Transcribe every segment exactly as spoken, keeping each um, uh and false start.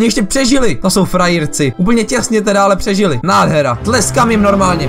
Mě ještě přežili. To jsou frajírci. Úplně těsně teda, ale přežili. Nádhera. Tleskám jim normálně.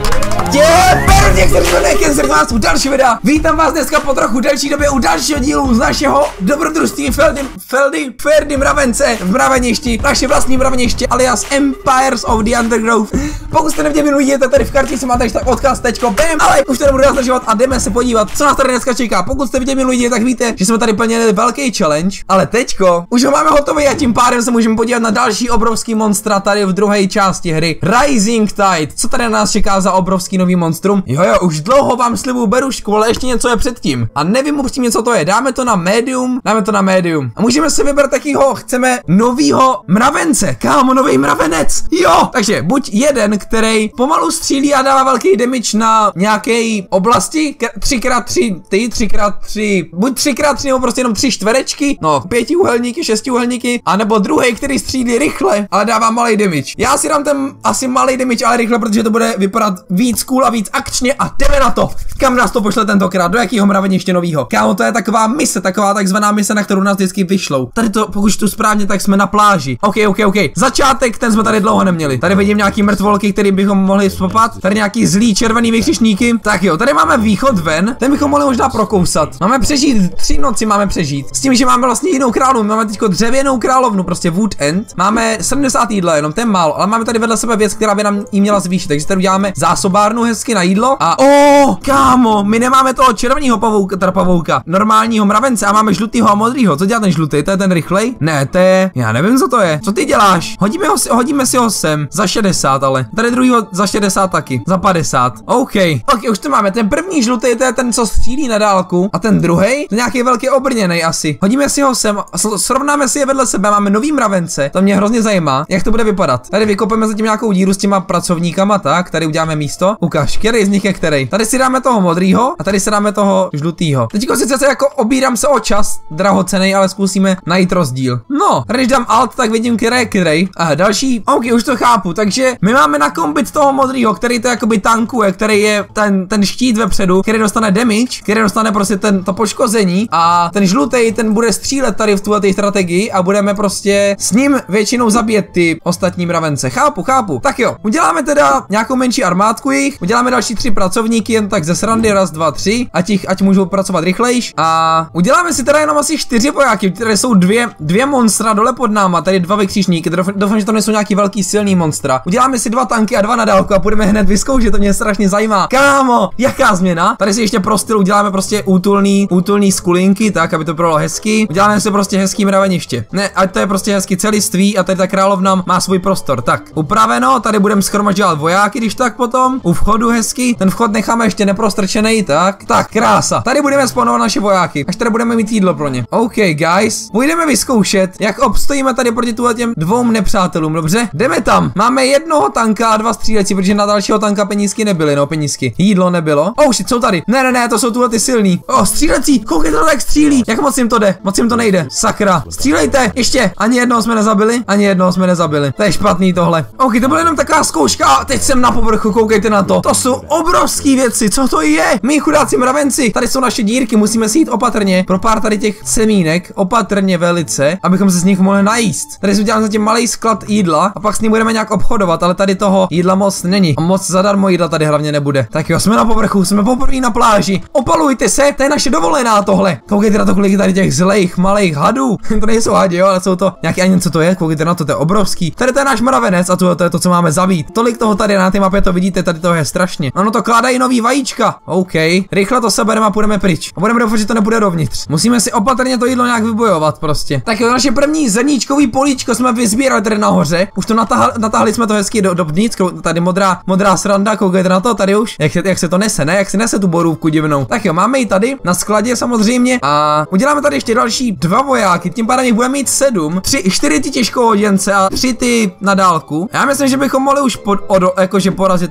Je, pevně, který vás u další videa. Vítám vás dneska po trochu delší době u dalšího dílu z našeho dobrodružství Feldy, Feldy, Ferdy mravence v mraveništi. Naše vlastní mraveniště alias Empires of the Undergrowth. Pokud jste neviděli minulý, jděte tady v kartici, máte tak odkaz tečko, bam, ale už to nebudu zdržovat a jdeme se podívat, co nás tady dneska čeká. Pokud jste viděli minulý, tak víte, že jsme tady plnili velký challenge, ale teďko už ho máme hotový a tím pádem se můžeme podívat na další obrovský monstra tady v druhé části hry Rising Tide. Co tady na nás čeká za obrovský nový monstrum? Jo jo, už dlouho vám slibuju berušku, ale ještě něco je předtím. A nevím upřímně, co to je. Dáme to na medium, dáme to na medium. A můžeme si vybrat takýho, chceme novýho mravence. Kámo, nový mravenec. Jo, takže buď jeden, který pomalu střílí a dává velký damage na nějaké oblasti, tři krát tři, ty tři krát tři, buď tři krát tři nebo prostě jenom tři čtverečky, no pětiúhelníky, šestiúhelníky, a nebo druhý, který střílí rychle, ale dává malý damage. Já si dám ten asi malý damage, ale rychle, protože to bude vypadat víc cool a víc akčně a jdeme na to. Kam nás to pošle tentokrát? Do jakého mraveniště novýho? Kámo, to je taková mise, taková takzvaná mise, na kterou nás vždycky vyšlou. Tady to, pokud tu správně, tak jsme na pláži. OK, OK, OK. Začátek, ten jsme tady dlouho neměli. Tady vidím nějaký mrtvolky, který bychom mohli spopat. Tady nějaký zlý červený vykřičníky. Tak jo, tady máme východ ven. Ten bychom mohli možná prokousat. Máme přežít, tři noci máme přežít. S tím, že máme vlastně jinou královnu. Máme teďko dřevěnou královnu, prostě Wood End. Máme sedmdesát jídla, jenom ten málo, ale máme tady vedle sebe věc, která by nám jí měla zvýšit. Takže tady uděláme zásobárnu hezky na jídlo. A o, oh, kámo, my nemáme toho červeného pavouka, teda pavouka, normálního mravence a máme žlutýho a modrýho. Co dělá ten žlutý? To je ten rychlej? Ne, to je, já nevím, co to je. Co ty děláš? Hodíme ho, hodíme si ho sem za šedesát, ale tady druhýho za šedesát taky, za padesát. OK, OK, už to máme. Ten první žlutý, to je ten, co střílí na dálku, a ten druhý, to nějaký velký obrněnej asi. Hodíme si ho sem, srovnáme si je vedle sebe, máme nový mravence. To mě hrozně zajímá, jak to bude vypadat. Tady vykopeme zatím nějakou díru s těma pracovníkama, tak, tady uděláme místo. Ukaž, který z nich je který. Tady si dáme toho modrýho a tady si dáme toho žlutýho. Teďko sice se jako obírám se o čas, drahocenej, ale zkusíme najít rozdíl. No, když dám alt, tak vidím, který je který. A další, OK, už to chápu, takže my máme nakombit toho modrýho, který to jakoby tankuje, který je ten, ten štít vepředu, který dostane damage, který dostane prostě ten, to poškození, a ten žlutý, ten bude střílet tady v tuhle strategii a budeme prostě s ním většinou zabíjet ty ostatní mravence. Chápu, chápu. Tak jo, uděláme teda nějakou menší armádku jich, uděláme další tři pracovníky jen tak ze srandy, raz, dva, tři, ať, jich, ať můžou pracovat rychlejš, a uděláme si teda jenom asi čtyři vojáky, které jsou dvě, dvě monstra dole pod náma, tady dva vykřičníky, doufám, že to nejsou nějaký velký silný monstra. Uděláme si dva tanky a dva na dálku a budeme hned vyzkoušet, to mě strašně zajímá. Kámo, jaká změna? Tady si ještě pro styl uděláme prostě útulný, útulný skulinky, tak, aby to bylo hezky. Uděláme si prostě hezký mraveniště. Ne, ať to je prostě hezky celiství a tady ta královna má svůj prostor. Tak, upraveno, tady budeme shromažďovat vojáky, když tak potom. U vchodu hezky, ten vchod necháme ještě neprostrčený, tak. Tak, krása. Tady budeme spawnovat naše vojáky, až tady budeme mít jídlo pro ně. OK, guys, půjdeme vyzkoušet, jak obstojíme tady proti těm dvou nepřátelům, dobře? Jdeme tam. Máme jednoho tanka a dva stříleci, protože na dalšího tanka penízky nebyly, no penízky. Jídlo nebylo. Oh shit, jsou tady. Ne, ne, ne, to jsou tuhle ty silný. Oh, střílecí, koukejte, to tak střílí. Jak moc jim to jde? Moc jim to nejde. Sakra. Střílejte. Ještě. Ani jednoho jsme nezabili, ani jednoho jsme nezabili. To je špatný tohle. OK, to byla jenom taková zkouška a teď jsem na povrchu, koukejte na to. To jsou obrovské věci. Co to je? My chudáci mravenci. Tady jsou naše dírky, musíme si jít opatrně pro pár tady těch semínek, opatrně velice, abychom se z nich mohli najíst. Tady jsme dělali zatím malý sklad jídla a pak s ním budeme nějak obchodovat, ale tady toho jídla moc není. A moc zadarmo jídla tady hlavně nebude. Tak jo, jsme na povrchu, jsme poprvé na pláži. Opalujte se, to je naše dovolená tohle. Koukejte na to, kolik tady těch zlejch malých hadů. To nejsou hadi, jo, ale jsou to nějaký, ani co to je, koukejte na to, to je obrovský. Tady to je náš mravenec a to, to je to, co máme zabít. Tolik toho tady na té mapě to vidíte, tady toho je strašně. Ono to kládají nový vajíčka. OK, rychle to sebereme a půjdeme pryč. A budeme doufat, že to nebude dovnitř. Musíme si opatrně to jídlo nějak vybojovat prostě. Tak jo, naše první zrníčkový políčko jsme vyzbírali tady nahoře. Už to natahali, natahali jsme to hezky do, do vnitř. Tady modrá, modrá sranda, koukejte na to, tady už. Jak se, jak se to nese, ne? Jak se nese tu borůvku divnou. Tak jo, máme ji tady na skladě samozřejmě a uděláme tady ještě další dva vojáky. Tím pádem jich budeme mít sedm, tři, čtyři ty těžkohoděnce a tři ty na dálku. Já myslím, že bychom mohli už pod, od, jakože porazit toho jednoho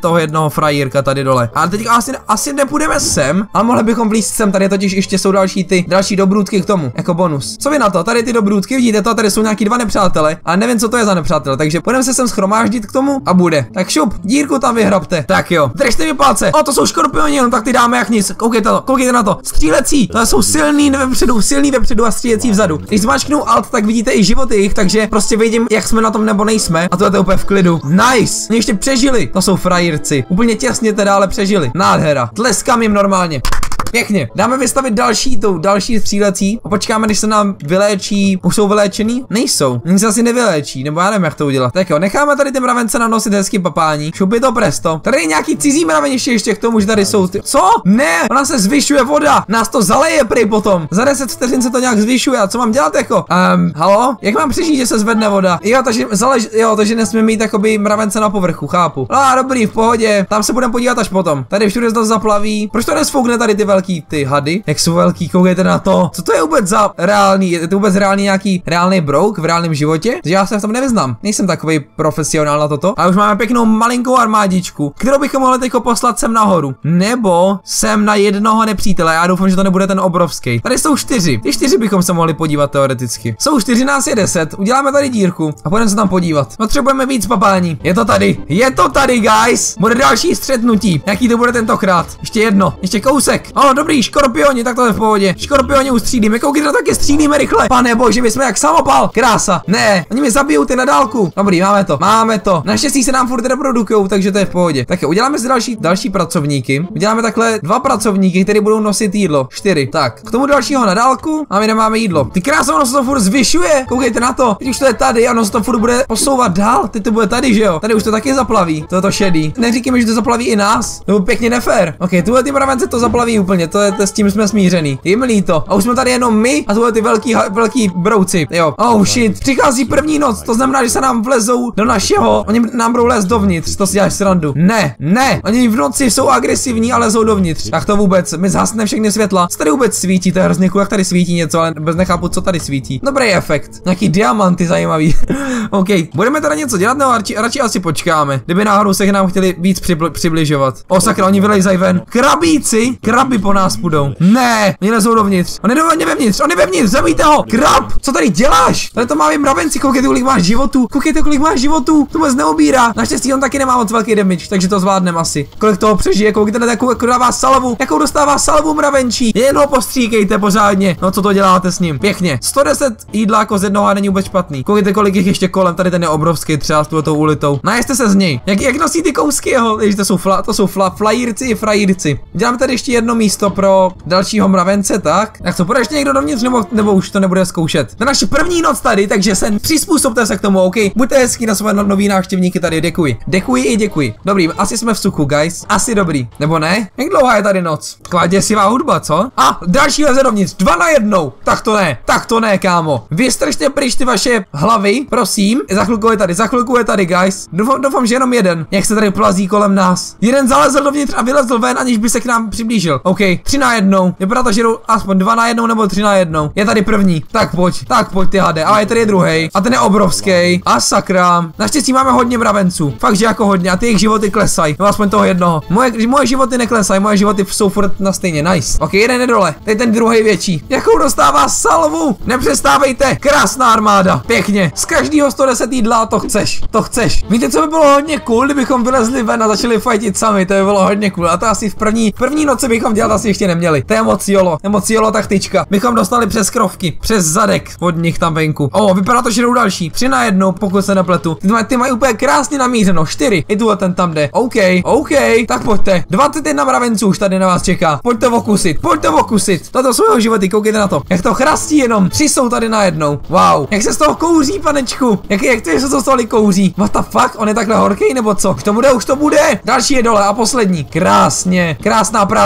frajírka tady dole. A teď asi, asi nepůjdeme sem, ale mohli bychom vlízt sem, tady totiž ještě jsou další ty další dobrůdky k tomu, jako bonus. Co vy na to? Tady ty dobrůdky, vidíte to, tady jsou nějaký dva nepřátelé, a nevím, co to je za nepřátel, takže budeme se sem schromáždit k tomu a bude. Tak šup, dírku tam vyhrabte. Tak jo, držte mi palce. O, to jsou škorpioni, no tak ty dáme jak nic. Koukejte to, koukejte na to. Střílecí, to jsou silný vepředu, silný vepředu a střílecí vzadu. Když zmáčknu alt, tak vidíte i životy jich, takže prostě vidím, jak jsme na tom nebo nejsme. A to je to úplně v klidu. Nice, mě ještě přežili. To jsou frajírci. Úplně těsně teda, ale přežili. Nádhera. Tleskám jim normálně. Pěkně, dáme vystavit další tou, další střílecí a počkáme, když se nám vyléčí. Už jsou vyléčený? Nejsou. Nic se asi nevyléčí, nebo já nevím, jak to udělat. Tak jo, necháme tady ty mravence nanosit hezky papání. Šup je to presto. Tady je nějaký cizí mraven ještě, ještě k tomu, že tady jsou ty. Co? Ne, ona se zvyšuje voda. Nás to zaleje prý potom. Za deset vteřin se to nějak zvyšuje. A co mám dělat jako? Um, halo? Jak mám přežít, že se zvedne voda? Jo, takže zalež, jo, takže nesmíme mít jakoby mravence na povrchu, chápu. No a dobrý, v pohodě. Tam se budeme podívat až potom. Tady všude to zaplaví. Proč to nesfoukne tady ty velké ty hady, jak jsou velký, koukejte na to. Co to je vůbec za reálný, je to vůbec reálný nějaký reálný brouk v reálném životě? Že já se v tom nevyznám. Nejsem takový profesionál na toto. A už máme pěknou malinkou armádičku, kterou bychom mohli teďko poslat sem nahoru. Nebo sem na jednoho nepřítele. Já doufám, že to nebude ten obrovský. Tady jsou čtyři. Ty čtyři bychom se mohli podívat teoreticky. Jsou čtyři, nás je deset. Uděláme tady dírku a půjdeme se tam podívat. Potřebujeme víc papání. Je to tady. Je to tady, guys. Bude další střetnutí. Jaký to bude tentokrát? Ještě jedno. Ještě kousek. O, dobrý. Škorpioni, tak to je v pohodě. Škorpioni ustřílíme, koukejte, taky střílíme rychle. Pane bože, my jsme jak samopal. Krása. Ne, oni mi zabijou ty na dálku. Dobrý, máme to, máme to. Naštěstí se nám furt reprodukujou, takže to je v pohodě. Tak jo, uděláme si další, další pracovníky. Uděláme takhle dva pracovníky, kteří budou nosit jídlo. Čtyři. Tak, k tomu dalšího na dálku a my nemáme jídlo. Ty krása, ono se to furt zvyšuje. Koukejte na to. Teď už to je tady, ono se to furt bude posouvat dál. Teď to bude tady, že jo? Tady už to taky zaplaví. To je to šedý. Neříkejme, že to zaplaví i nás. To bude pěkně nefér. OK, tuhle ty mravence to zaplaví úplně. To je, to s tím jsme smířený. Je mi líto. A už jsme tady jenom my a tohle ty velký, velký brouci. Jo. Oh shit. Přichází první noc. To znamená, že se nám vlezou do našeho. Oni nám budou lézt dovnitř. To si děláš srandu. Ne, ne. Oni v noci jsou agresivní, ale lezou dovnitř. Tak to vůbec. My zhasneme všechny světla. Co tady vůbec svítí? To je hrozně cool, jak tady svítí něco, ale bez nechápu, co tady svítí. Dobrý efekt. Nějaký diamanty zajímavý. OK. Budeme teda něco dělat, nebo radši, radši asi počkáme. Kdyby náhodou se k nám chtěli víc přibli přibližovat. O sakra, oni vylejzají ven. Krabíci. Kraby po nás půjdou. Ne, oni lezou dovnitř. On je dovnitř, vevnitř, on je vevnitř, zabijte ho. Krab, co tady děláš? Tady to máme mravenci, koukejte, kolik máš životů. Koukejte, kolik máš životů. To vůbec neobírá. Naštěstí on taky nemá moc velký damage, takže to zvládneme asi. Kolik toho přežije, koukejte na jakou, jakou dává salvu. Jakou dostává salvu mravenčí. Jen ho postříkejte pořádně. No co to děláte s ním? Pěkně. sto deset jídláko z jednoho a není vůbec špatný. Koukejte, kolik jich ještě kolem, tady ten je obrovský, třeba s tou ulitou. Najeste se z něj. Jak, jak nosí ty kousky jeho? To jsou fla, to jsou fla, flajírci i frajírci. Děláme tady ještě jedno místo pro dalšího mravence, tak? Tak co, půjde ještě někdo dovnitř, nebo, nebo už to nebude zkoušet? To je naše první noc tady, takže se přizpůsobte se k tomu, OK? Buďte hezký na své no nový návštěvníky tady, děkuji. Děkuji i děkuji. Dobrý, asi jsme v suchu, guys. Asi dobrý. Nebo ne? Jak dlouhá je tady noc? Taková děsivá hudba, co? A další leze dovnitř, dva na jednou. Tak to ne, tak to ne, kámo. Vystržte pryč ty vaše hlavy, prosím. Za chvilku je tady, za chvilku je tady, guys. Doufám, doufám, že jenom jeden. Jak se tady plazí kolem nás. Jeden zalezl dovnitř a vylezl ven, aniž by se k nám přiblížil. OK, tři na jednou. Vypadá to, že jdou aspoň dva na jednou nebo tři na jednou. Je tady první. Tak pojď, tak pojď ty hade. A je tady druhý. A ten je obrovský. A sakra. Naštěstí máme hodně mravenců. Fakt, že jako hodně. A ty jejich životy klesají. No aspoň toho jednoho. Moje, moje životy neklesají, moje životy jsou furt na stejně. Nice. OK, jeden je dole. Tady ten druhý větší. Jakou dostává salvu? Nepřestávejte. Krásná armáda. Pěkně. Z každého sto deset jídla to chceš. To chceš. Víte, co by bylo hodně cool, kdybychom vylezli ven a začali fightit sami. To by bylo hodně cool. A to asi v první, první noci bychom dělat asi ještě neměli. To je moc jolo. To je moc jolo taktička. Bychom dostali přes krovky, přes zadek od nich tam venku. O, vypadá to, že jdou další. Tři na jednou, pokud se nepletu. Ty, ty mají úplně krásně namířeno. Čtyři. I tu ten tam jde. OK, OK. Tak pojďte. dvacet jedna mravenců už tady na vás čeká. Pojďte okusit. Pojďte okusit. Toto jsou jeho životy. Koukejte na to. Jak to chrastí jenom. Tři jsou tady najednou. Wow. Jak se z toho kouří, panečku. Jak, jak to je, že se z toho kouří? What the fuck? On je takhle horký nebo co? Už to bude, už to bude. Další je dole a poslední. Krásně. Krásná práce, jak se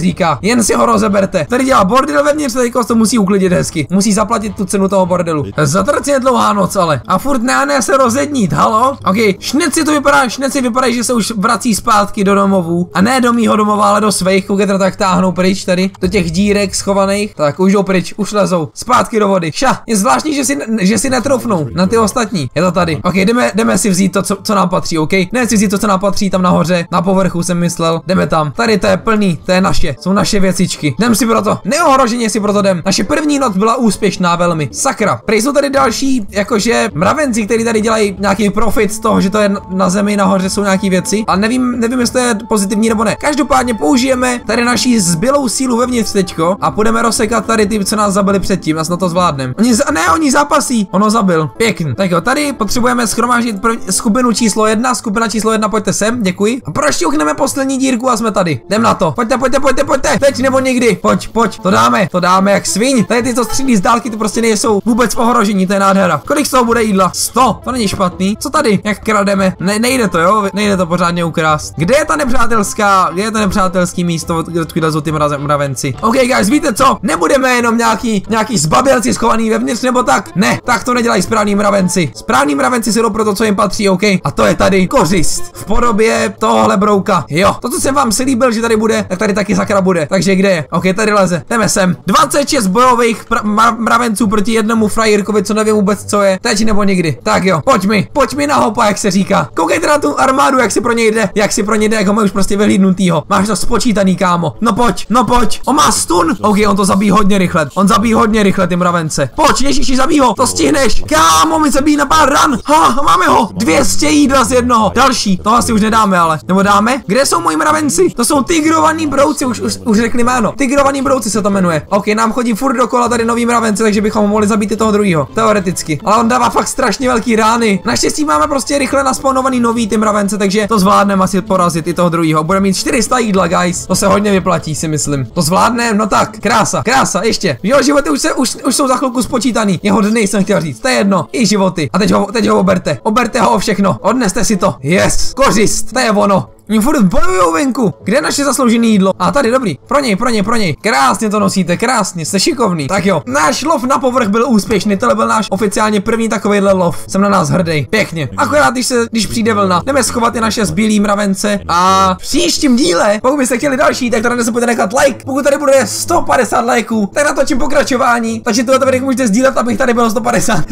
říká. Jen si ho rozeberte. Tady dělá bordel vevnitř, tady to musí uklidit hezky. Musí zaplatit tu cenu toho bordelu. Zatrcně dlouhá noc, ale. A furt ne se rozednít, halo? Ok, šneci to vypadá, šneci vypadají, že se už vrací zpátky do domovů. A ne do mýho domova, ale do svých. Koukejte, tak táhnou pryč tady. Do těch dírek schovaných. Tak už jdou pryč, už lezou. Zpátky do vody. Ša, je zvláštní, že si, že si netroufnou na ty ostatní. Je to tady. Ok, jdeme, jdeme si vzít to, co, co nám patří, ok? Ne si vzít to, co nám patří tam nahoře, na povrchu jsem myslel. Jdeme tam. Tady to je plný, to je naše. Jsou naše věcičky. Jdem si proto. Neohroženě si proto jdem. Naše první noc byla úspěšná velmi. Sakra. Prej jsou tady další, jakože mravenci, kteří tady dělají nějaký profit z toho, že to je na zemi nahoře jsou nějaký věci. A nevím, nevím, jestli to je pozitivní nebo ne. Každopádně použijeme tady naší zbylou sílu vevnitř teďko a půjdeme rozsekat tady ty, co nás zabili předtím. Nás na to zvládneme. Oni za, ne, oni zápasí. Ono zabil. Pěkný. Tak jo, tady potřebujeme schromáždit skupinu číslo jedna. Skupina číslo jedna, pojďte sem, děkuji. A prošťouchneme poslední dírku a jsme tady. Jdem na to. Pojďte, pojďte, pojďte, pojďte. Teď nebo nikdy. Pojď, pojď. To dáme. To dáme jak sviň. Tady ty, co střílí z dálky, ty prostě nejsou vůbec v ohrožení, to je nádhera. Kolik z toho bude jídla? sto. To není špatný. Co tady? Jak krademe? Ne, nejde to, jo? Nejde to pořádně ukrást. Kde je ta nepřátelská? Kde je to nepřátelský místo, odkud lezou ty mravenci? OK, guys, víte co? Nebudeme jenom nějaký nějaký zbabělci schovaný vevnitř nebo tak? Ne, tak to nedělají správní mravenci. Správní mravenci si jdou pro to, co jim patří, OK? A to je tady kořist v podobě tohohle brouka. Jo, to, co jsem vám slíbil, že tady bude, tak tady taky sakra bude. Takže kde je? OK, tady leze. Jdeme sem. dvacet šest bojových mravenců proti jednomu frajerkovi, co nevím vůbec, co je. Teď nebo nikdy. Tak jo, pojď mi, pojď mi na hopa, jak se říká. Koukejte na tu armádu, jak si pro něj jde, jak si pro něj jde, jak ho máš už prostě vyhlídnutýho. Máš to spočítaný, kámo. No pojď, no pojď. On má stun. OK, on to zabíjí hodně rychle. On zabíjí hodně rychle ty mravence. Pojď, ježiši, zabij ho. To stihneš. Kámo, my zabíjí na pár ran. Ha, máme ho. dvě stě jídla z jednoho. Další. To asi už nedáme, ale. Nebo dáme? Kde jsou moji mravenci? To jsou tigrovaní brouci, už, už, už řekli jméno. Tigrovaní brouci se to jmenuje. OK, nám chodí furt dokola tady nový mravenci, takže bychom mohli zabít i toho druhého. Teoreticky. Ale on dává fakt strašně velký rány. Naštěstí máme prostě rychle naspawnovaný nový ty mravence, takže to zvládneme asi porazit i toho druhého. Bude mít čtyři sta jídla, guys. To se hodně vyplatí, si myslím. To zvládneme, no tak. Krása, krása, ještě. Jo, životy už, se, už, už jsou za chvilku spočítaný. Jeho dny jsem chtěl říct. To je jedno. I životy. A teď ho, teď ho oberte. Oberte ho o všechno. Odneste si to. Yes. Kořist. To je ono. Oni furt bojujou venku. Kde je naše zasloužené jídlo? A tady, dobrý. Pro něj, pro něj, pro něj. Krásně to nosíte, krásně, jste šikovný. Tak jo, náš lov na povrch byl úspěšný. Tohle byl náš oficiálně první takovejhle lov. Jsem na nás hrdý. Pěkně. Akorát, když se, když přijde vlna, jdeme schovat i naše zbylý mravence. A v příštím díle, pokud byste chtěli další, tak tady nezapomeňte nechat like. Pokud tady bude sto padesát lajků, tak natočím pokračování. Takže tohle video můžete sdílet, abych tady byl sto padesát.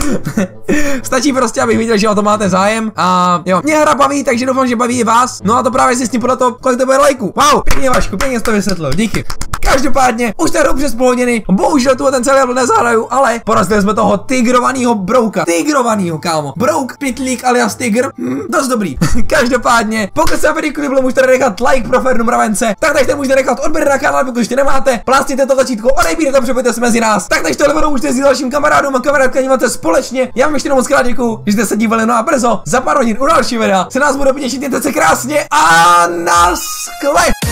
Stačí prostě, abych viděl, že o to máte zájem. A jo, mě hra baví, takže doufám, že baví i vás. No a to právě zjistím podle toho, kolik to bude lajků. Wow, pěkně Vašku, pěkně jsi to vysvětlil, díky. Každopádně, už jste dobře přes hodiny, bohužel tu ten celý level nezahraju, ale porazili jsme toho tigrovanýho brouka. Tigrovanýho, kámo. Brouk, pitlík alias tigr, hm, dost dobrý. Každopádně, pokud se vám video líbilo, můžete nechat like pro Fernu mravence, tak tady můžete nechat odběr na kanál, pokud ještě nemáte, plásněte to tlačítko, odejbíte tam, připojte se mezi nás. Tak tady tohle video můžete s dalším kamarádům a kamarádkami společně. Já vám ještě moc krát děkuju, že jste se dívali, no a brzo, za pár hodin u další videa se nás bude těšit, mějte se krásně a na sklep.